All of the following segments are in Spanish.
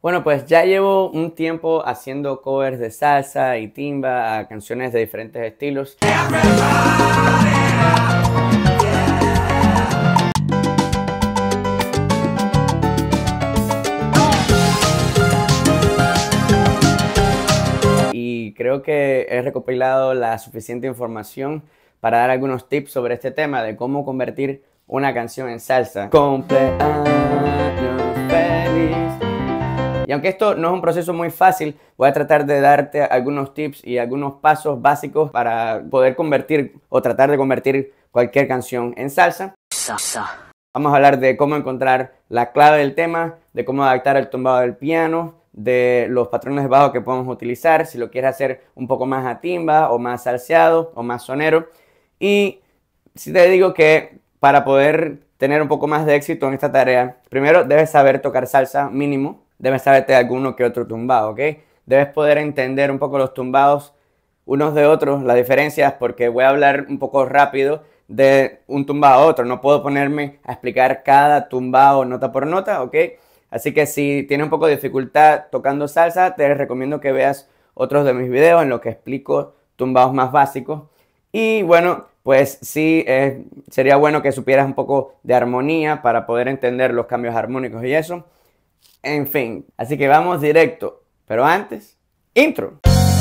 Bueno, pues ya llevo un tiempo haciendo covers de salsa y timba a canciones de diferentes estilos. Y creo que he recopilado la suficiente información para dar algunos tips sobre este tema de cómo convertir una canción en salsa. Cumpleaños feliz. Y aunque esto no es un proceso muy fácil, voy a tratar de darte algunos tips y algunos pasos básicos para poder convertir o tratar de convertir cualquier canción en salsa. Vamos a hablar de cómo encontrar la clave del tema, de cómo adaptar el tumbado del piano, de los patrones de bajo que podemos utilizar, si lo quieres hacer un poco más a timba o más salseado o más sonero. Y si te digo que para poder tener un poco más de éxito en esta tarea, primero debes saber tocar salsa mínimo. Debes saberte alguno que otro tumbado, ¿ok? Debes poder entender un poco los tumbados unos de otros, las diferencias, porque voy a hablar un poco rápido de un tumbado a otro. No puedo ponerme a explicar cada tumbado nota por nota, ¿ok? Así que si tienes un poco de dificultad tocando salsa, te recomiendo que veas otros de mis videos en los que explico tumbados más básicos. Y bueno, pues sí, sería bueno que supieras un poco de armonía para poder entender los cambios armónicos y eso. En fin, así que vamos directo. Pero antes, intro.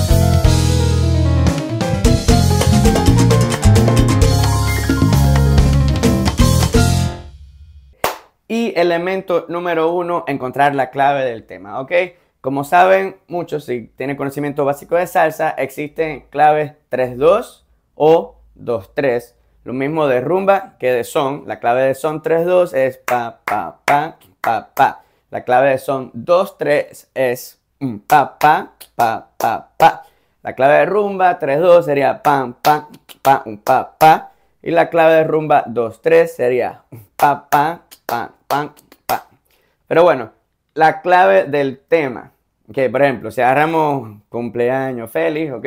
Y elemento número 1, encontrar la clave del tema, ¿ok? Como saben muchos, si tienen conocimiento básico de salsa, existen claves 3-2 o 2-3. Lo mismo de rumba que de son. La clave de son 3-2 es pa, pa, pa, pa, pa. La clave de son 2-3 es pa, pa, pa, pa, pa. La clave de rumba 3-2 sería pam, pam, pa, pa, pa. Y la clave de rumba 2-3 sería pa, pa, pa, pa, pa. Pero bueno, la clave del tema. Ok, por ejemplo, si agarramos cumpleaños feliz, ok.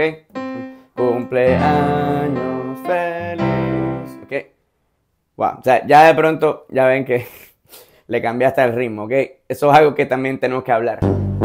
Cumpleaños feliz, ok. Wow, o sea, ya de pronto, ya ven que le cambiaste el ritmo, ¿ok? Eso es algo que también tenemos que hablar.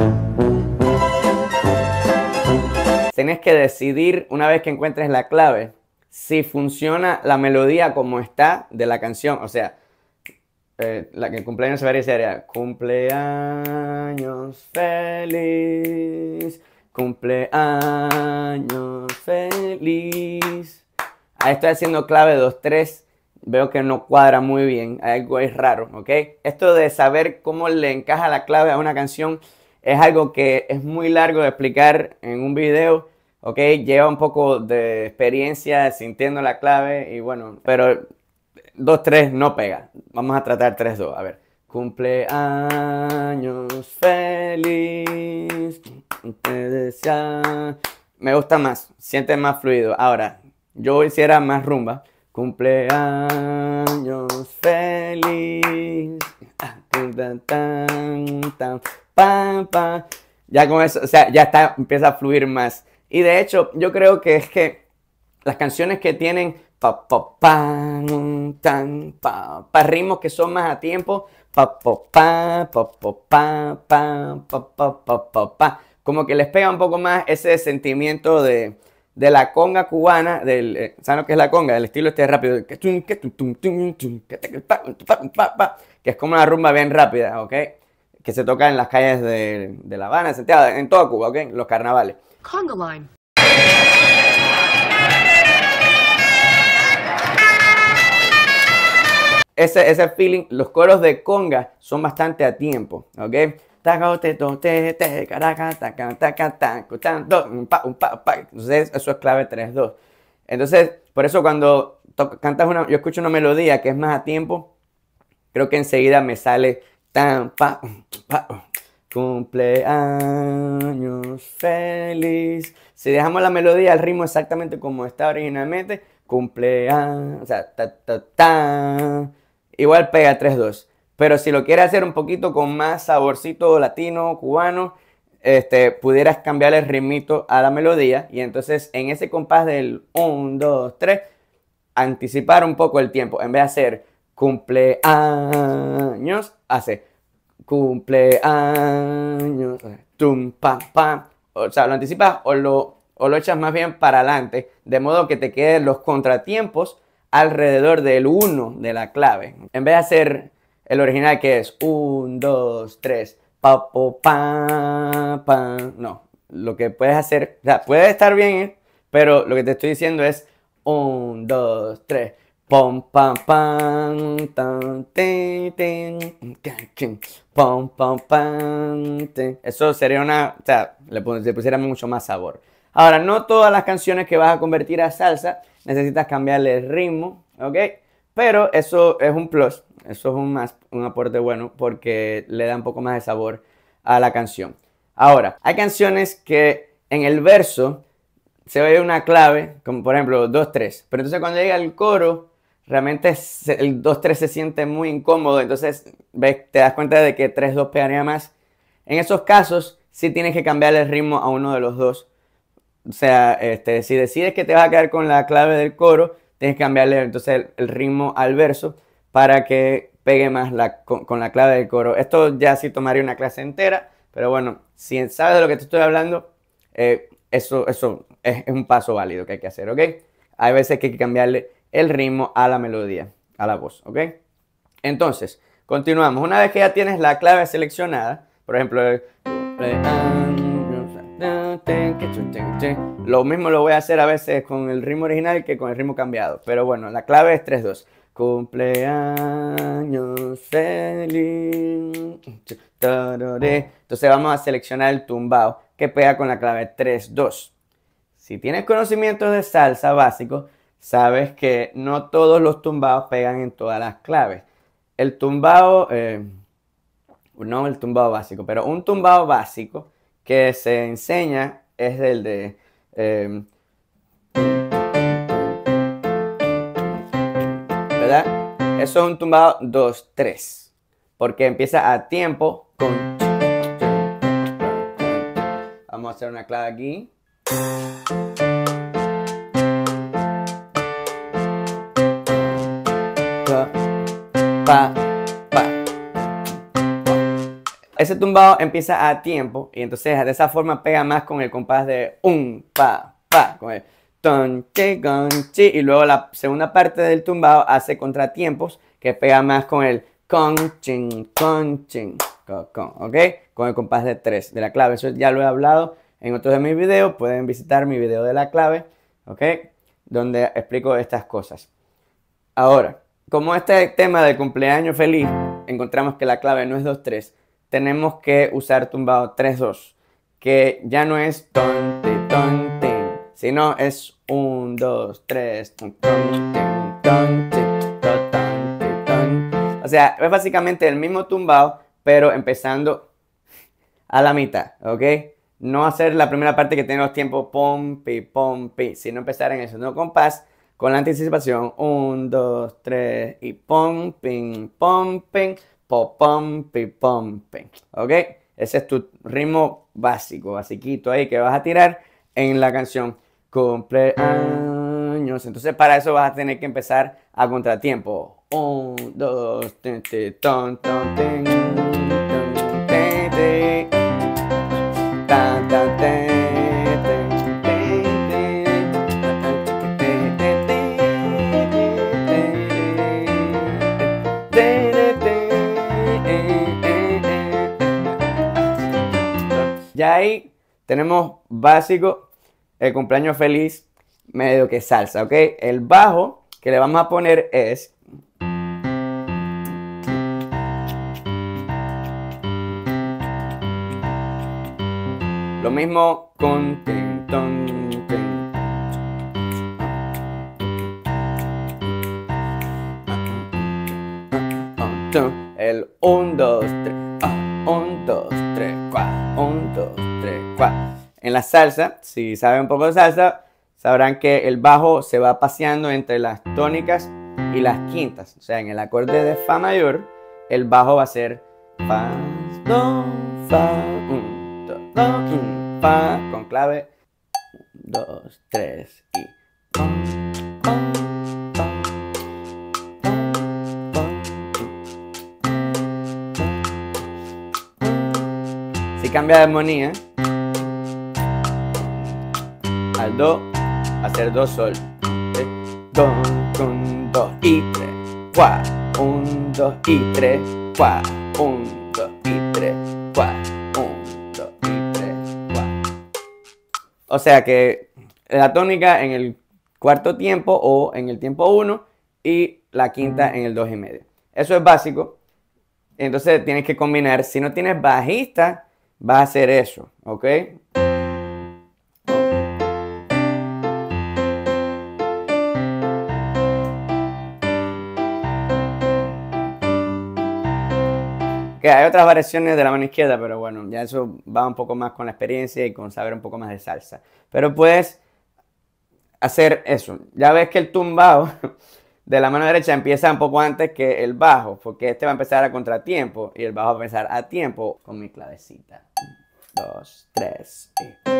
Tienes que decidir, una vez que encuentres la clave, si funciona la melodía como está de la canción. O sea, la que cumpleaños sería cumpleaños feliz, cumpleaños feliz. Ahí estoy haciendo clave 2-3. Veo que no cuadra muy bien, algo es raro, ¿ok? Esto de saber cómo le encaja la clave a una canción es algo que es muy largo de explicar en un video, ¿ok? Lleva un poco de experiencia sintiendo la clave y bueno, pero 2-3 no pega. Vamos a tratar 3-2, a ver. Cumpleaños feliz, te desea. Me gusta más, siente más fluido. Ahora, yo hiciera más rumba. Cumpleaños feliz. Ya con eso, o sea, ya está, empieza a fluir más. Y de hecho, yo creo que es que las canciones que tienen ritmos que son más a tiempo, como que les pega un poco más ese sentimiento de la conga cubana, ¿saben lo que es la conga? El estilo este rápido, que es como una rumba bien rápida, ¿ok? Que se toca en las calles de La Habana, de Santiago, en toda Cuba, ¿ok? Los carnavales. Conga line. Ese feeling, los coros de conga son bastante a tiempo, ¿ok? Entonces, eso es clave 3-2. Entonces, por eso cuando cantas yo escucho una melodía que es más a tiempo, creo que enseguida me sale tan, pa, cumpleaños feliz. Si dejamos la melodía, el ritmo exactamente como está originalmente, cumpleaños, o sea, igual pega 3-2. Pero si lo quieres hacer un poquito con más saborcito latino, cubano, pudieras cambiar el ritmito a la melodía. Y entonces en ese compás del 1, 2, 3, anticipar un poco el tiempo. En vez de hacer cumpleaños, hace cumpleaños tum, pa, pa. O sea, lo anticipas o lo echas más bien para adelante, de modo que te queden los contratiempos alrededor del 1 de la clave. En vez de hacer el original que es 1, 2, 3, pa, po, pa, pa. No, lo que puedes hacer, o sea, puede estar bien, pero lo que te estoy diciendo es 1, 2, 3. Pom, pam, pam, tan, ten, ten, pom, pom, pam, ten. Eso sería una, o sea, le pusiera mucho más sabor. Ahora, no todas las canciones que vas a convertir a salsa necesitas cambiarle el ritmo, ¿ok? Pero eso es un plus, eso es un aporte bueno porque le da un poco más de sabor a la canción. Ahora, hay canciones que en el verso se oye una clave, como por ejemplo 2-3, pero entonces cuando llega el coro, realmente el 2-3 se siente muy incómodo, entonces te das cuenta de que 3-2 pegaría más. En esos casos, sí tienes que cambiarle el ritmo a uno de los dos. O sea, si decides que te vas a quedar con la clave del coro, tienes que cambiarle entonces el ritmo al verso para que pegue más con la clave del coro. Esto ya sí tomaría una clase entera, pero bueno, si sabes de lo que te estoy hablando, eso es un paso válido que hay que hacer, ¿ok? Hay veces que hay que cambiarle el ritmo a la melodía, a la voz, ¿ok? Entonces, continuamos. Una vez que ya tienes la clave seleccionada, por ejemplo, lo mismo lo voy a hacer a veces con el ritmo original que con el ritmo cambiado, pero bueno, la clave es 3-2. Cumpleaños feliz. Entonces vamos a seleccionar el tumbao que pega con la clave 3-2. Si tienes conocimientos de salsa básico, sabes que no todos los tumbaos pegan en todas las claves. El tumbao, no el tumbao básico, pero un tumbao básico que se enseña es el de... ¿verdad? Eso es un tumbao 2-3, porque empieza a tiempo con... Vamos a hacer una clave aquí. Pa, pa. Ese tumbado empieza a tiempo y entonces de esa forma pega más con el compás de un, pa, pa, con el ton, chi, gon, chi, y luego la segunda parte del tumbado hace contratiempos que pega más con el con, chin, con, ¿ok? Con el compás de 3 de la clave. Eso ya lo he hablado en otros de mis videos. Pueden visitar mi video de la clave, ¿ok? Donde explico estas cosas. Ahora, como este tema del cumpleaños feliz, encontramos que la clave no es 2-3, tenemos que usar tumbado 3-2, que ya no es ton, ti, sino es 1, 2, 3, ton, ton, ton, ton. O sea, es básicamente el mismo tumbado, pero empezando a la mitad, ¿ok? No hacer la primera parte que tiene los tiempos pom, pi, sino empezar en el segundo compás con la anticipación 1, 2, 3 y pom, ping, pom, ping, po, pom, pi, pom, ping. ¿Ok? Ese es tu ritmo básico, basiquito ahí que vas a tirar en la canción cumpleaños. Entonces para eso vas a tener que empezar a contratiempo. 1, 2, 3, ton, ton, ten, ton, te, te, tan, tan, te, te. Ya ahí tenemos básico el cumpleaños feliz, medio que salsa, ¿ok? El bajo que le vamos a poner es... Lo mismo con... El 1, 2, 3. 1, 2, 3, 4. 1, 2, 3, 4. En la salsa, si saben un poco de salsa, sabrán que el bajo se va paseando entre las tónicas y las quintas. O sea, en el acorde de fa mayor, el bajo va a ser fa, do, fa, 1, 2, 1, fa, con clave 2, 3 y Si cambia de armonía al do, va a ser do sol. Do con 2 y 3, qua, 1, 2 y 3, qua, 1, 2 y 3, qua, 1, 2 y 3, qua. O sea que la tónica en el cuarto tiempo o en el tiempo 1 y la quinta en el 2 y medio. Eso es básico. Entonces tienes que combinar. Si no tienes bajista, vas a hacer eso, ¿ok? Que hay otras variaciones de la mano izquierda, pero bueno, ya eso va un poco más con la experiencia y con saber un poco más de salsa. Pero puedes hacer eso. Ya ves que el tumbado de la mano derecha empieza un poco antes que el bajo, porque este va a empezar a contratiempo y el bajo va a empezar a tiempo con mi clavecita. 2, 3 y...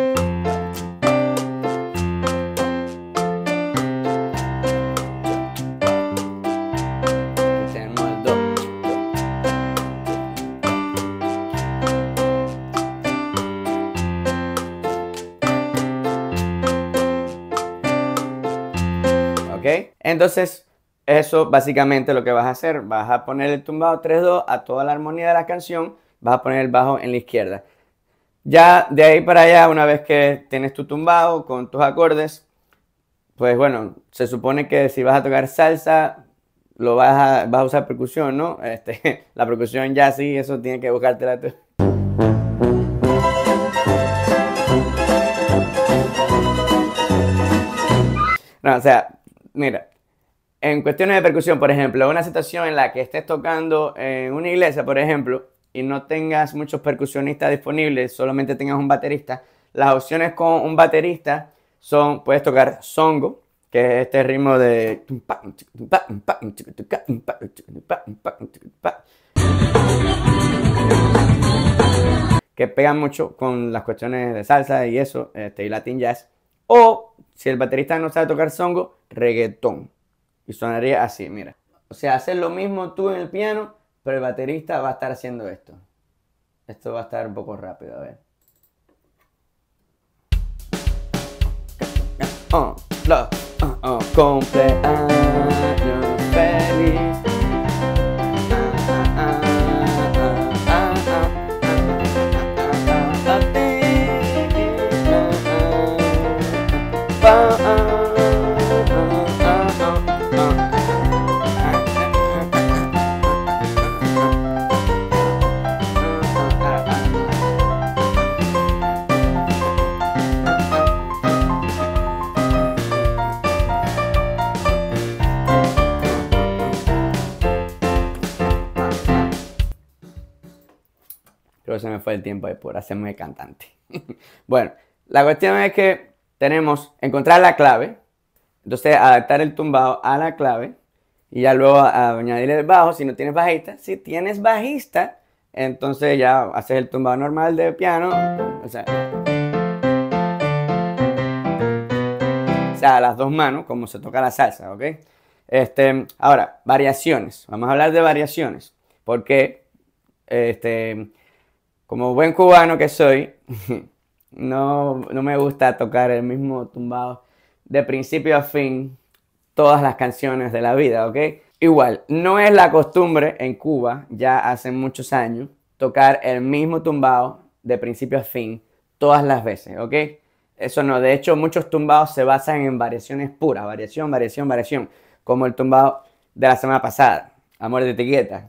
¿Ok? Entonces, eso básicamente lo que vas a hacer. Vas a poner el tumbado 3-2 a toda la armonía de la canción. Vas a poner el bajo en la izquierda. Ya de ahí para allá, una vez que tienes tu tumbado con tus acordes, pues bueno, se supone que si vas a tocar salsa, vas a usar percusión, ¿no? La percusión ya sí, eso tiene que buscártela tú. No, o sea, mira, en cuestiones de percusión, por ejemplo, una situación en la que estés tocando en una iglesia, por ejemplo, y no tengas muchos percusionistas disponibles, solamente tengas un baterista, las opciones con un baterista son, puedes tocar songo, que es este ritmo de... que pegan mucho con las cuestiones de salsa y eso, y Latin jazz. O, si el baterista no sabe tocar songo, reggaetón. Y sonaría así, mira. O sea, hacer lo mismo tú en el piano, pero el baterista va a estar haciendo esto. Esto va a estar un poco rápido, a ver. Cumpleaños feliz. Creo que se me fue el tiempo ahí por hacerme cantante. Bueno, la cuestión es que tenemos encontrar la clave, entonces adaptar el tumbado a la clave y ya luego añadirle el bajo si no tienes bajista. Si tienes bajista, entonces ya haces el tumbado normal de piano, o sea, a las dos manos, como se toca la salsa, ¿ok? Ahora, variaciones. Vamos a hablar de variaciones, porque como buen cubano que soy, no me gusta tocar el mismo tumbado de principio a fin todas las canciones de la vida, ¿ok? Igual, no es la costumbre en Cuba, ya hace muchos años, tocar el mismo tumbado de principio a fin todas las veces, ¿ok? Eso no, de hecho muchos tumbados se basan en variaciones puras, variación, variación, variación, como el tumbado de la semana pasada, Amor de Etiqueta.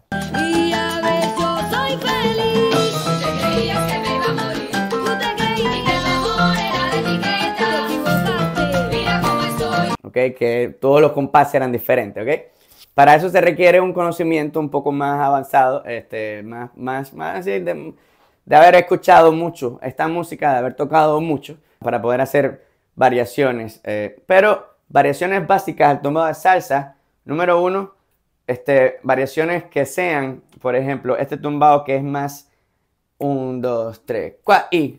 ¿Okay? Que todos los compases eran diferentes, ¿ok? Para eso se requiere un conocimiento un poco más avanzado, más así de haber escuchado mucho esta música, de haber tocado mucho, para poder hacer variaciones. Pero variaciones básicas al tumbado de salsa, número uno, variaciones que sean, por ejemplo, este tumbado que es más 1, 2, 3, 4 y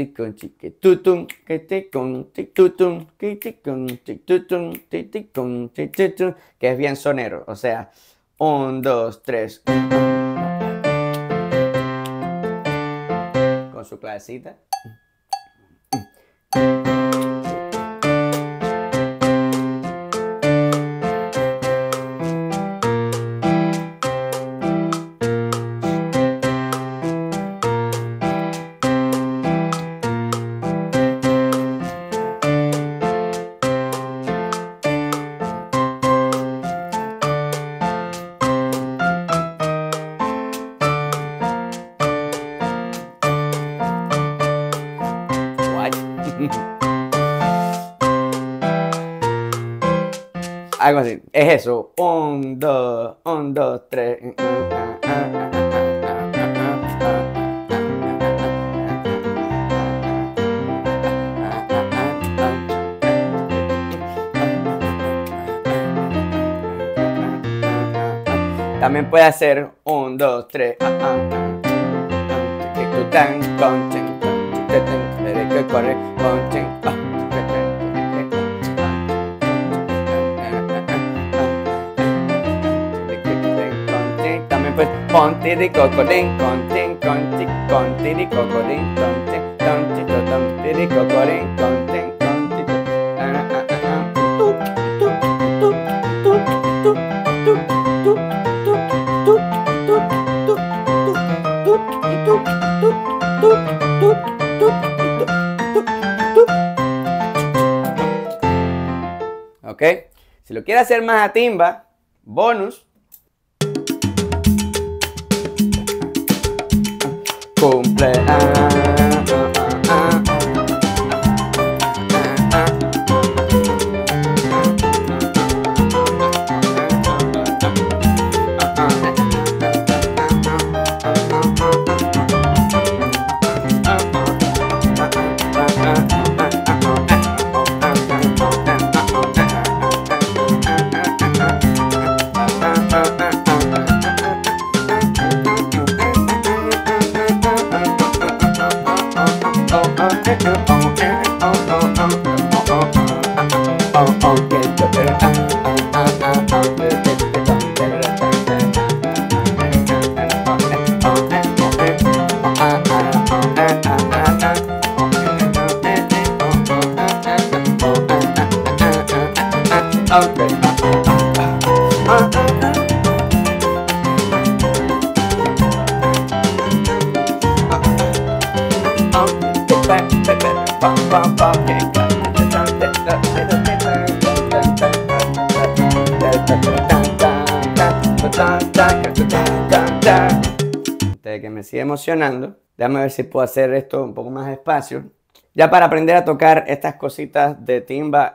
que es bien sonero, o sea, 1, 2, 3. con su clasecita. Algo así. Es eso. 1, 2, 1, 2, 3. También puede hacer 1, 2, 3. También pues ponte de cocodín, contin, conti, conti de cocodín, contin, conti, conti de cocodín, contin, conti. Ok, si lo quiere hacer más a timba, bonus. Antes de que me siga emocionando, déjame ver si puedo hacer esto un poco más despacio. Ya para aprender a tocar estas cositas de timba,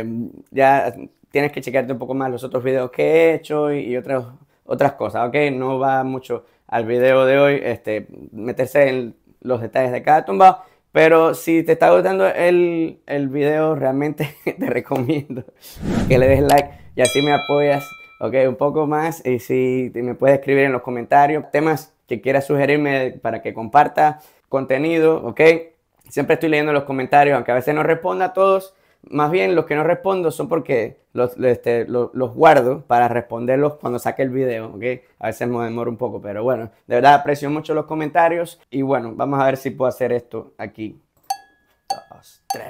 ya tienes que chequearte un poco más los otros videos que he hecho y otras cosas, ¿ok? No va mucho al video de hoy, meterse en los detalles de cada tumbado, pero si te está gustando el video, realmente te recomiendo que le des like y así me apoyas, ¿ok? Un poco más, y si me puedes escribir en los comentarios temas que quieras sugerirme para que comparta contenido, ¿ok? Siempre estoy leyendo los comentarios, aunque a veces no responda a todos. Más bien los que no respondo son porque los guardo para responderlos cuando saque el video, ¿ok? A veces me demoro un poco, pero bueno, de verdad aprecio mucho los comentarios. Y bueno, vamos a ver si puedo hacer esto aquí. 2, 3.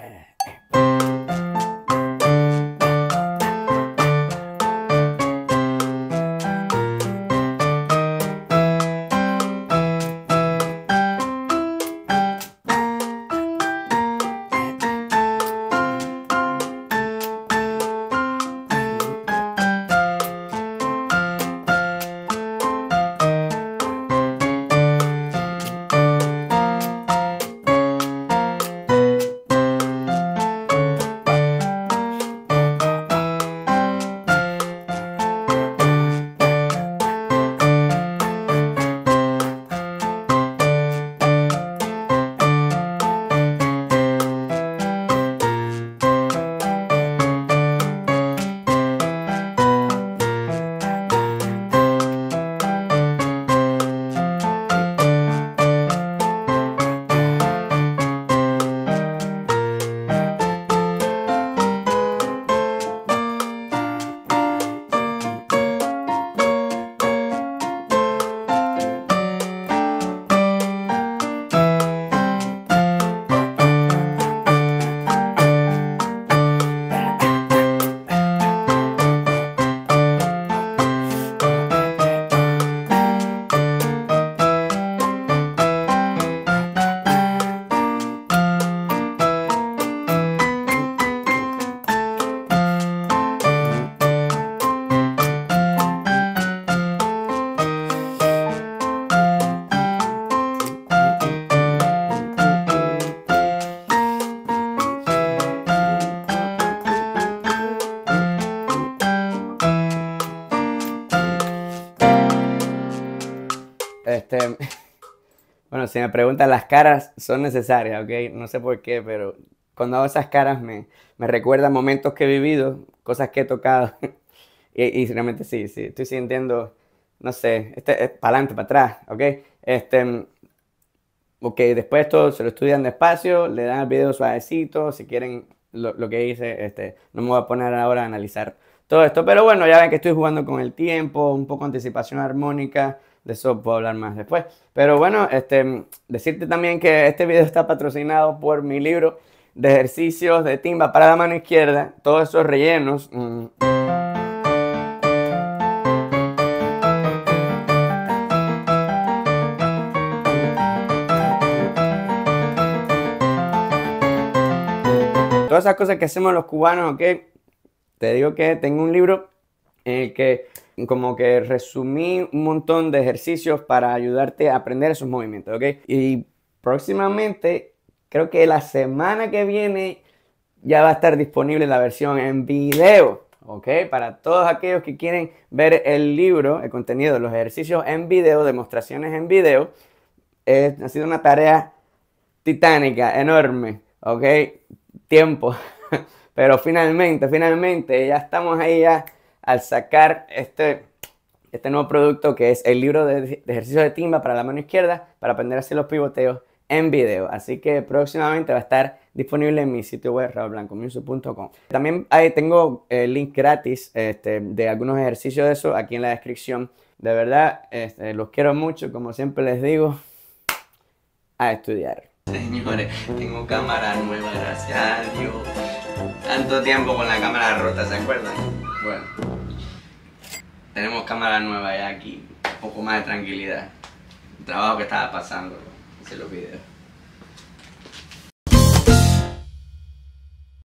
Bueno, si me preguntan, las caras son necesarias, ¿ok? No sé por qué, pero cuando hago esas caras me recuerdan momentos que he vivido, cosas que he tocado. Y realmente sí, estoy sintiendo, no sé, para adelante, para atrás, ¿ok? Ok, después todo se lo estudian despacio, le dan el video suavecito, si quieren lo que hice, no me voy a poner ahora a analizar todo esto, pero bueno, ya ven que estoy jugando con el tiempo, un poco anticipación armónica, de eso puedo hablar más después. Pero bueno, decirte también que este video está patrocinado por mi libro de ejercicios de timba para la mano izquierda, todos esos rellenos. Todas esas cosas que hacemos los cubanos, ¿ok? Te digo que tengo un libro en el que como que resumí un montón de ejercicios para ayudarte a aprender esos movimientos, ¿ok? Y próximamente, creo que la semana que viene, ya va a estar disponible la versión en video, ¿ok? Para todos aquellos que quieren ver el libro, el contenido, los ejercicios en video, demostraciones en video. Ha sido una tarea titánica, enorme, ¿ok? Tiempo. Pero finalmente, ya estamos ahí ya al sacar este nuevo producto que es el libro de ejercicios de timba para la mano izquierda para aprender a hacer los pivoteos en video. Así que próximamente va a estar disponible en mi sitio web raulblancomusic.com. También ahí tengo el link gratis de algunos ejercicios de eso aquí en la descripción. De verdad, los quiero mucho, como siempre les digo, a estudiar. Señores, tengo cámara nueva, gracias a Dios. Tanto tiempo con la cámara rota, ¿se acuerdan? Bueno, tenemos cámara nueva ya aquí, un poco más de tranquilidad. El trabajo que estaba pasando, hice los videos.